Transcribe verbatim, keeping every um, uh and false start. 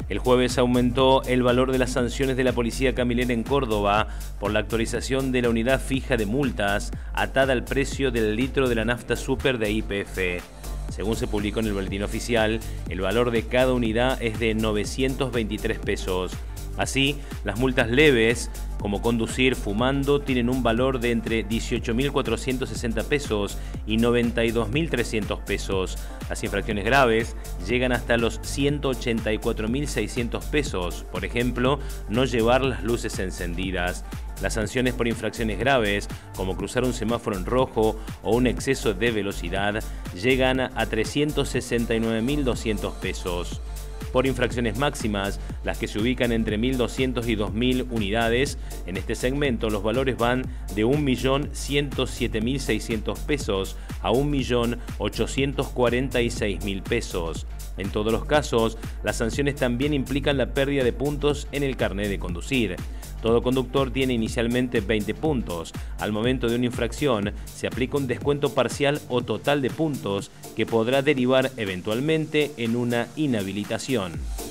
El jueves aumentó el valor de las sanciones de la policía camilera en Córdoba por la actualización de la unidad fija de multas atada al precio del litro de la nafta super de Y P F. Según se publicó en el boletín oficial, el valor de cada unidad es de novecientos veintitrés pesos. Así, las multas leves, como conducir fumando, tienen un valor de entre dieciocho mil cuatrocientos sesenta pesos y noventa y dos mil trescientos pesos. Las infracciones graves llegan hasta los ciento ochenta y cuatro mil seiscientos pesos, por ejemplo, no llevar las luces encendidas. Las sanciones por infracciones graves, como cruzar un semáforo en rojo o un exceso de velocidad, llegan a trescientos sesenta y nueve mil doscientos pesos. Por infracciones máximas, las que se ubican entre mil doscientos y dos mil unidades, en este segmento los valores van de un millón ciento siete mil seiscientos pesos a un millón ochocientos cuarenta y seis mil pesos. En todos los casos, las sanciones también implican la pérdida de puntos en el carnet de conducir. Todo conductor tiene inicialmente veinte puntos. Al momento de una infracción, se aplica un descuento parcial o total de puntos que podrá derivar eventualmente en una inhabilitación.